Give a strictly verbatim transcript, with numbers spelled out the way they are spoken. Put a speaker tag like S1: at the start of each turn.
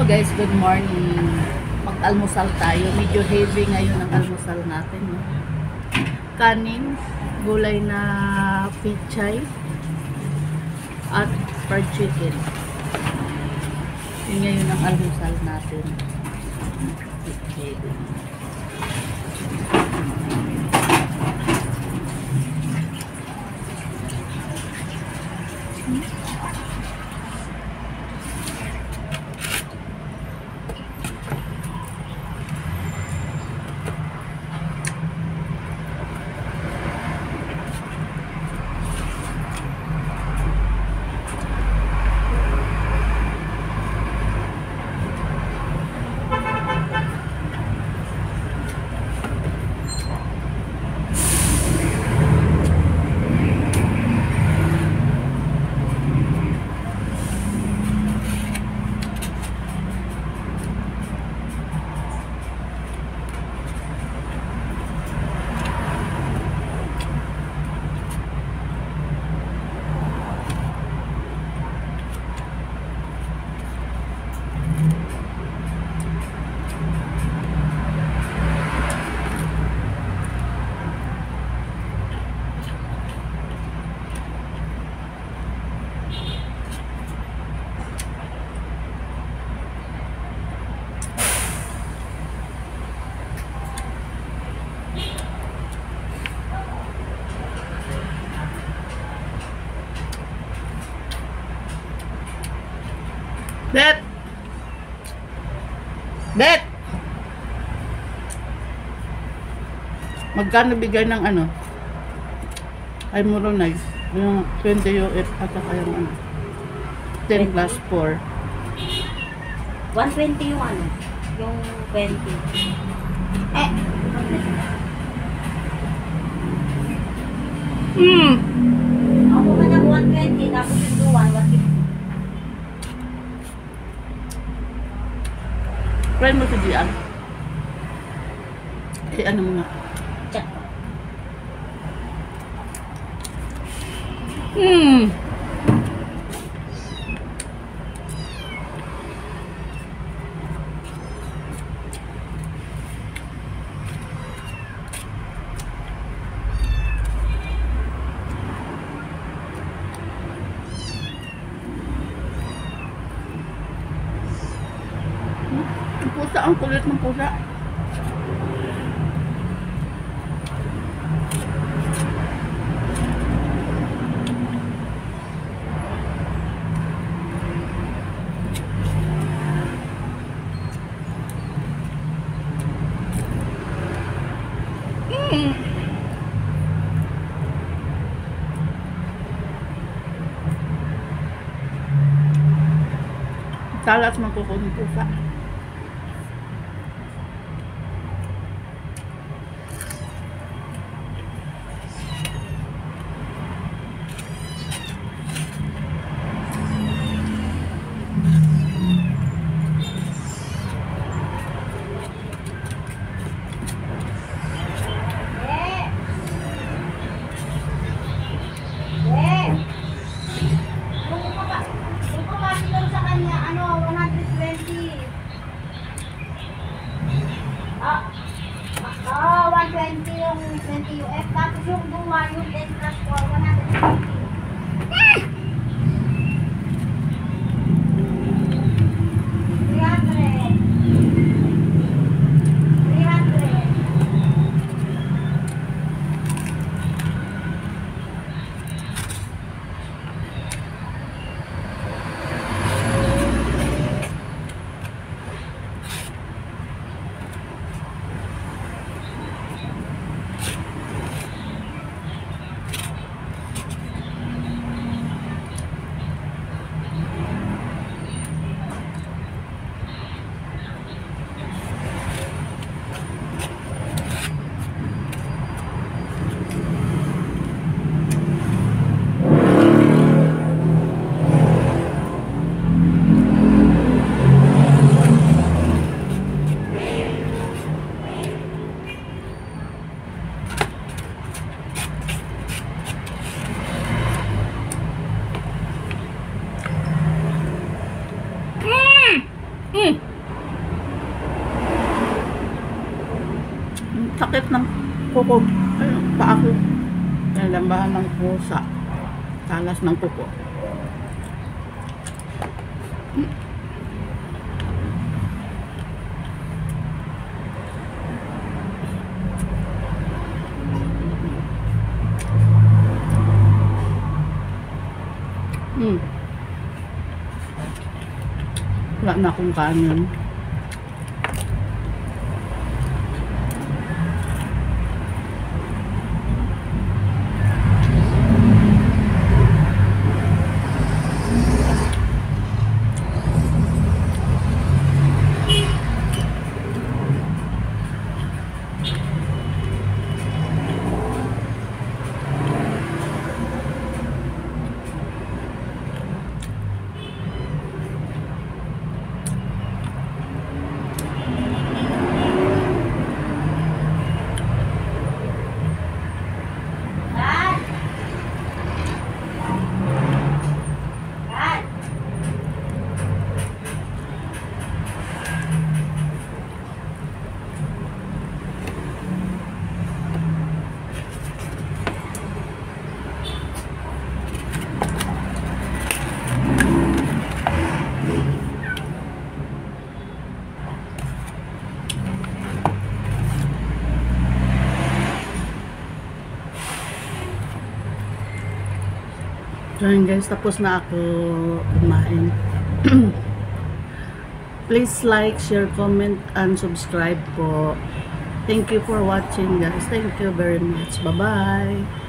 S1: Hello guys, good morning. Mag-almusal tayo. Medyo heavy ngayon ang almusal natin. No? Kanin, gulay na pichay, at fried chicken. Yun ngayon ang almusal natin. Okay. Bet! Bet! Magkano bigay ng ano? Ay, muro na yun. Yung twenty U F at saka yung ano? ten plus four.
S2: one twenty yung ano? Yung twenty. Eh!
S1: Hmm!
S2: Ako ka ng one twenty, tapos yung duwan, one fifty.
S1: Try mo si Gian. Eh, ano mo nga?
S2: Check.
S1: Hmm! Ang pusa, ang kulit ng pusa. Mm. Talas magkukuha ng pusa. Eh! Ang sakit ng kuko. Ay, paa ko. Nalambahan ng pusa. Talas ng kuko. Hmm. Wala na akong kanin.
S2: Dad! Dad!
S1: So yun guys, tapos na ako kumain. Please like, share, comment, and subscribe po. Thank you for watching guys. Thank you very much. Bye-bye.